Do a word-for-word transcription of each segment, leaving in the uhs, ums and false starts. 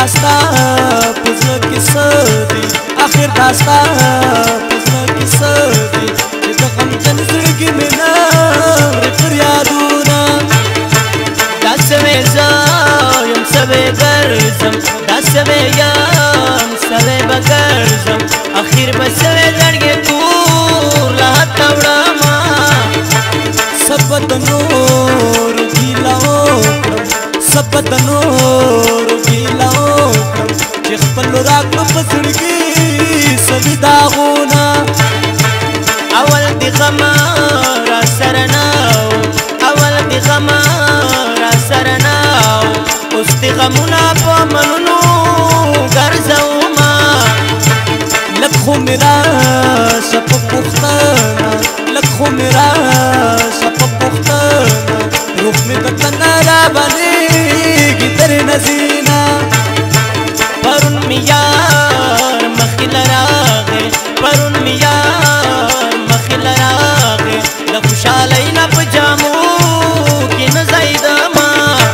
داستا پزړه کې څه دي اخر داستا پزړه کې څه دي چې د غمجن زړګي مې نه اورې فریادونه داسې مې زه یم سوی ګرځم داسې مې یم سوی به ګرځم اخر به سوی زړګي کور له حته وړمه سبه د نورو ګیله وکړم سبه د نورو ګیله وکړم چې خپل راکړو په زړګي سوي داغونه اول د غمه را سره نه اول د غمه را سره نه اوس د غمونه په منونو ګرځومه لږ خو مې راشه په پوښتنه لږ خو مې راشه په پوښتنه روح مې د تنه را باندېږي درنه ځینه پرون مې یار مخکې له راغی پرون مې یار مخکې له راغی د خوشحالۍ نه په جامو کې نه ځایدمه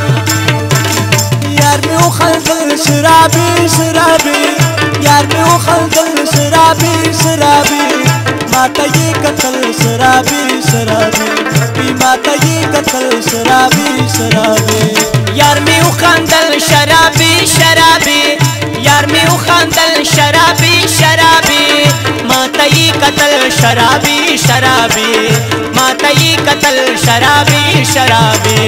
یار مې وخندل شرابي شرابي یار مې وخندل شرابي شرابي ماته یې کتل شرابي شرابي ماته یې کتل شرابي شرابي یار مې وخندل شرابي شرابي یار مې وخندل شرابي شرابي ماته یې کتل شرابي شرابي ماته یې کتل شرابي شرابي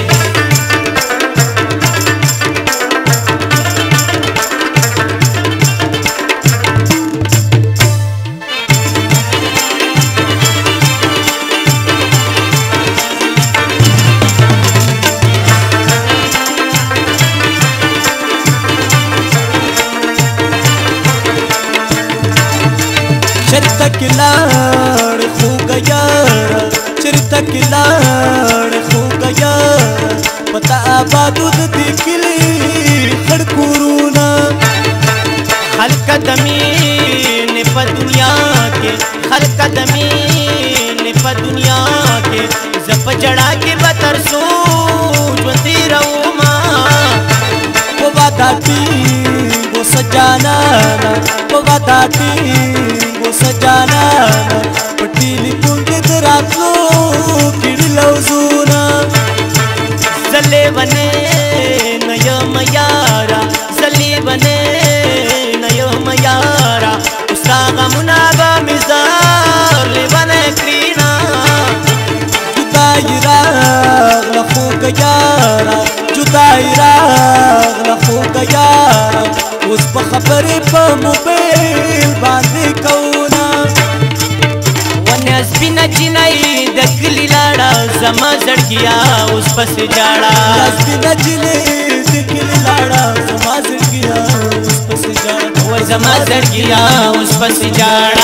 چرته کې لاړ خوږه یاره چرته کې لاړ خوږه یاره پته آبادو د دې کلي خړ کورونه خلکه د مینې په دنیا کې خلکه د مینې په دنیا کې زه په ژړا کې به تر څو ژوند تېرومه په واده ټینګو سجانانه په واده ټینګو سجانانه په ټیلیفون کې د راتلو کړي لوظونه زه لیونی نه یم یاره زه لیونی نه یم یاره اوس ستا غمونه به مې زار لیونی کړینه جدایي راغله خوږه یاره جدایي راغله خوږه یاره اوس په خبرې په موبایل باندې کوونه ونه سپینه جینۍ د کلي لاړه زما زړګیا اوس پسې جاړه سپینه جینۍ د کلي لاړه زما زړګیا اوس پسې جاړه وای زما زړګیا اوس پسې جاړه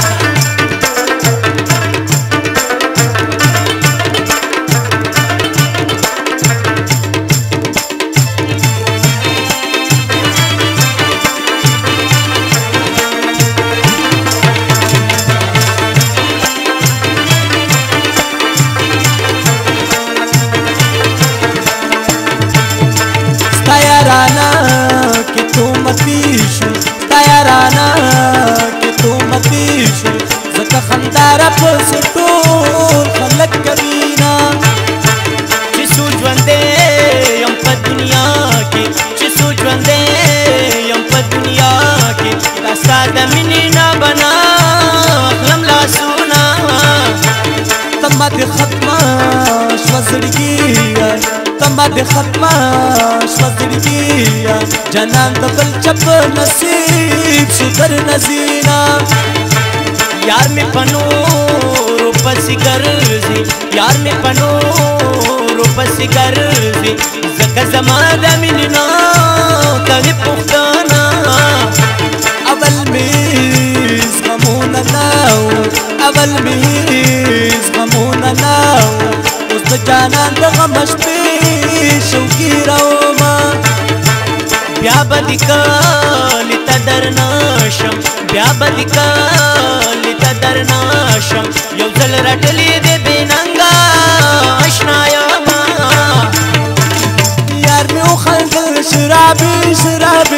تیارانا کہ تو متیشو تیارانا کہ تو متیشو زکا خندارا پس ٹول خلق کبینا چسو جوندے یم پا دنیا کی چسو جوندے یم پا دنیا کی داستا دمینی نا بنا اخلم لاسونا تما دی ختمہ شوزرگی تما دی ختمہ شوزرگی جنان د بل چپ نصیب شو در نزینا یار می پنورو پسی گرزی یار می پنورو پسی گرزی زکا زما د میننا کوي پختانا اول میز غمونا ناو اول میز غمونا ناو اوس د جانان د غم شپې شوقي راوما بیا به دې کلي ته درنشم بیا به دې کلي ته درنشم یو ځل رټلې دې بې ننګه اشنا یمه یار مې وخندل شرابي شرابي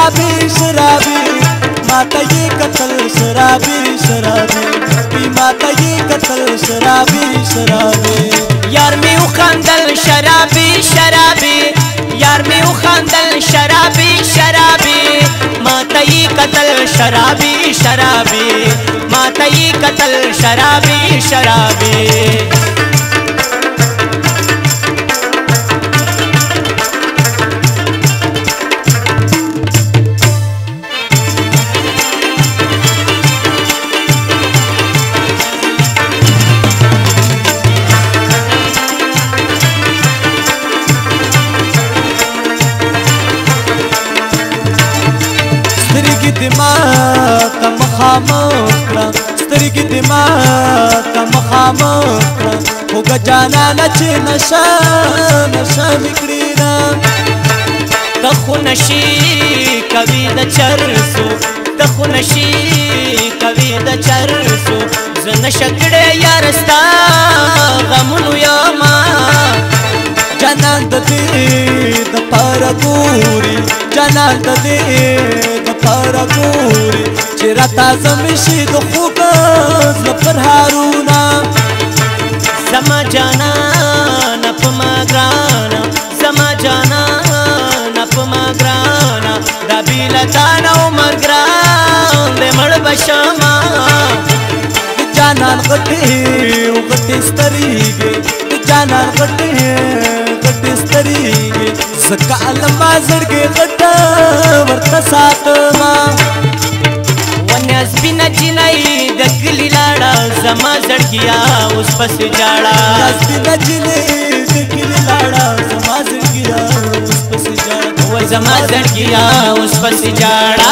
शराबी शराबी माता ये कतल शराबी शराबी माता ये कतल शराबी शराबी यार में उखांदल शराबी शराबी यार में उखांदल शराबी शराबी माता ये कतल शराबी शराबी माता ये कतल शराबी शराबी سترګې دماغ ته مخامخ کړه سترګې دماغ ته مخامخ کړه خوږه جانانه چې نشه نشه مې کړې ده ته خو نشي کوي د چرسو ته خو نشي کوي د چرسو زه نشه کړې یار ستا غمونو یما جانان د دې د پاره ګوري جانان د دې پر ګوري چې راته زمې شي د خوږ زړه پر هارونه زما جانانه په ما ګرانه زما جانانه په ما ګرانه دا بېله تا نه عمر ګران دی مړ به شمه د جانان غټې غټې سترګې د جانان غټې غټې سترګې زه کالما زړګې غټه ورته ساتما ونه سپینه جینۍ د کلي لاړه زما زړګیا اوس پسې جاړه سپینه جینۍ د کلي لاړه زما زړګیا اوس پسې جاړه وای زما زړګیا اوس پسې جاړه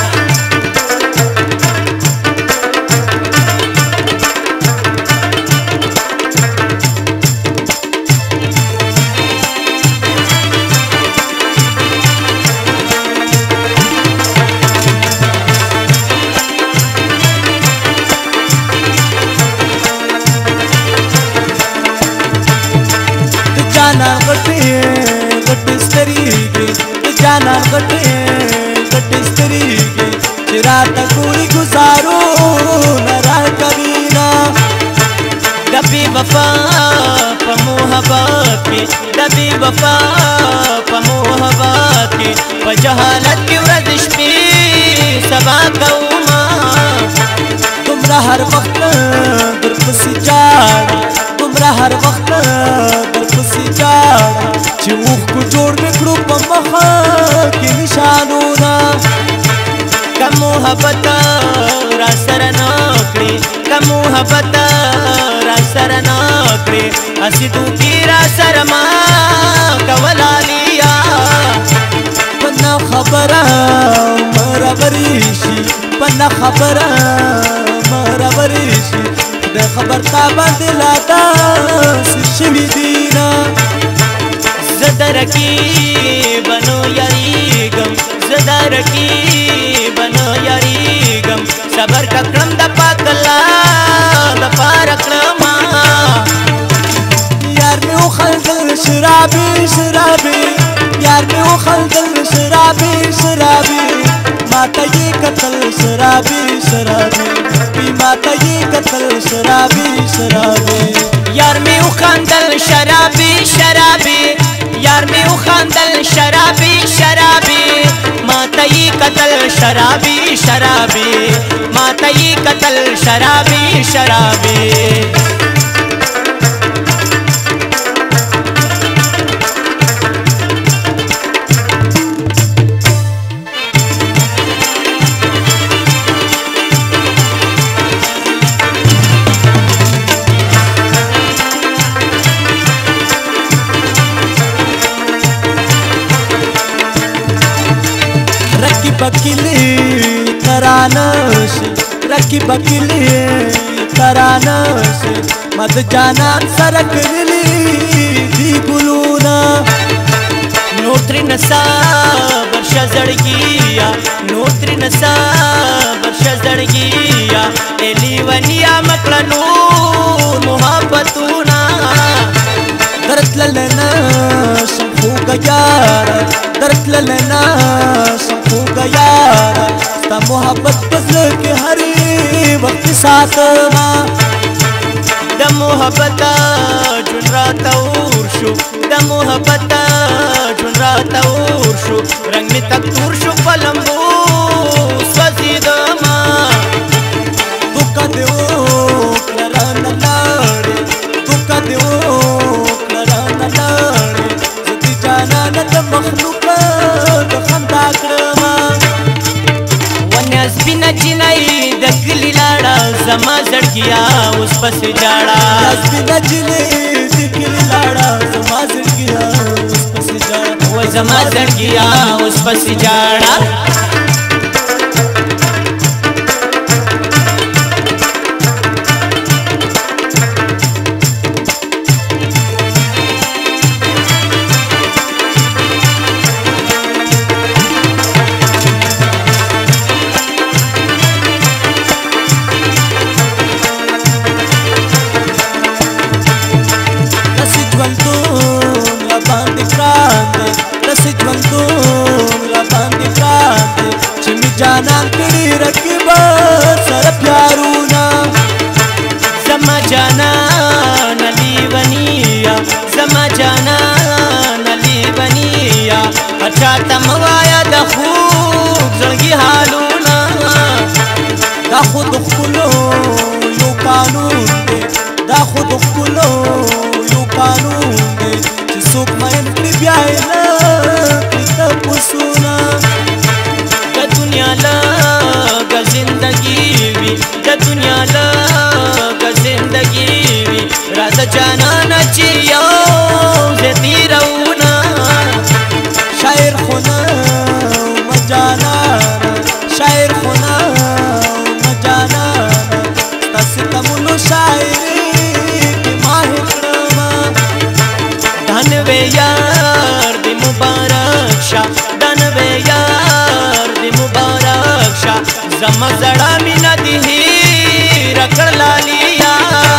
جانان غټې غټې سترګې د جانان غټې غټې سترګې چې راته ګوري ګزارو نه راکوي نه د بې وفا په محبت کې د بې وفا په محبت کې په جهالت کې ورځ شپې سبا کومه دومره هر وخت درپسې جاړه دومره هر وخت درپسې جاړه چې اوښکو جوړ مې کړو په مخه کې نشانونه که محبت را سره نه کړې که محبت را سره نه کړې هسې دوکې را سره ما کوله لیا په نه خبره مرغري شي په نه خبره مرغري شي د خبر تا باندې لا داسې شوي دي نه زه د رقیب نه یریږم زه د رقیب نه یریږم صبر که کړم د پاک الله دپاره کړمه یار مې وخندل شرابي شرابي یار مې وخندل شرابي شرابي ماته یې کتل شرابي شرابي ماته یې کتل شرابي شرابي یار مې وخندل شرابي شرابي یار مې وخندل شرابي شرابي ماته یې کتل شرابي شرابي ماته یې کتل شرابي شرابي بکلی ترانش رکی بکلی ترانش مد جانان سره کړلی دی ګلونا نو تر نسا برشه زړګیا نو تر نسا برشه زړګیا الی ونیا مکلنو محبتونا درت لنا شفو گیار درت لنا شفو यारा स्ता मोहब्बत बदल के हर वक्त साथ माँ द मोहब्बत जुन रात और शो द मोहब्बत जुन रात और शो रंग में तक तूर शो पलंबो स्वसीद माँ दुका देओ करन लाड़े दुका देओ करन लाड़े जदी जाना न द मखलूक द खंदा करमा वन्यास बिना जिनाई द गली लाड़ा जमा जड़किया उस पस जाड़ा यास बिना जिले द गली लाड़ा जमा जड़किया उस पस जाड़ा वो जमा जड़किया उस पस जाड़ा जाना कड़ी रखबा सर प्यारूना जमा जाना नली बनिया जमा जाना नली बनिया अच्छा तमवाया दखूब जल्गी हालूना दा खुद खुलो यू कानून दे दा खुद खुलो यू कानून दे सुख मैन की ब्यायना किताब सुना दुनिया लग जिंदगी भी द दुनिया लग जिंदगी भी रात जाना न चियो जती रऊना शायर खुना मजाना शायर खुना मजाना तसितमुलो शायरी की माहिरमा धनवे यार दी मुबारक शा धनवे यार मुबारक शाह जमा जड़ा मिना दी रखड़ लालिया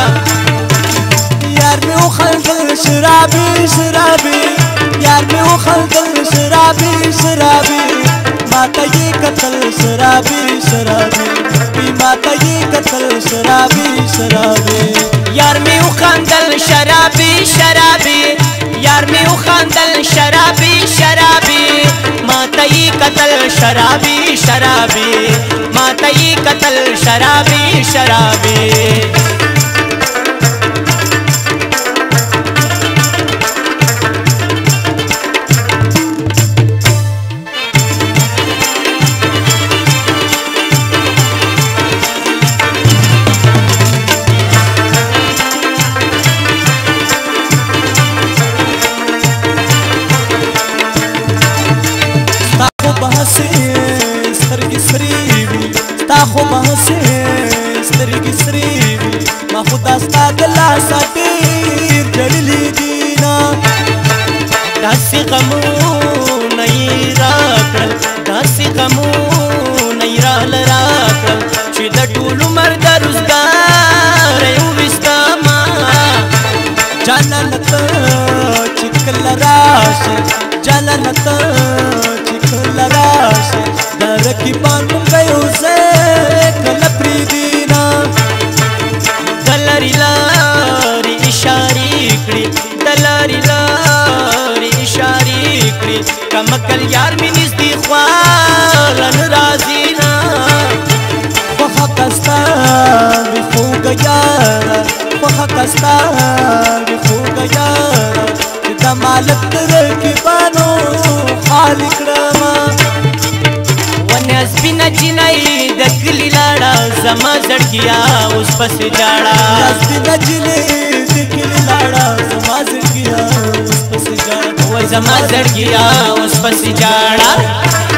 यार में उखल शराबी शराबी यार में उखल शराबी शराबी माता ये कतल शराबी शराबी माता ये कतल शराबी शराबी यार में उखल शराबी शराबी यार में उखल शराबी शराबी मातई कतल शराबी शराबी मातई कतल शराबी शराबी خو بحسه سترګې سرې وي ما خو دا ستا د لاسه ډېر جړلي دينا داسې غمونه یې راکړل داسې غمونه یې راله راکړل چې د ټول عمر د روزګار یې وویستما جانانه ته چې کله راشې جانانه ته چې کله راشې د رقیبان مونږ یو ځای کله پرېږدینا د لارې لارې اشارې کړې د لارې لارې اشارې کړې کمکل یار مې نږدې خوا رانه راځي نه خوښه که ستا وي خوږه یاره خوښه که ستا وي خوږه یاره چې دا مالک د رقیبانو خالي کړمه سپینا چینای د کلی لاړه زما زړګیا اوس پسې جاړه سپینا چینای د کلی لاړه زما زړګیا اوس پسې جاړه وای زما زړګیا اوس پسې جاړه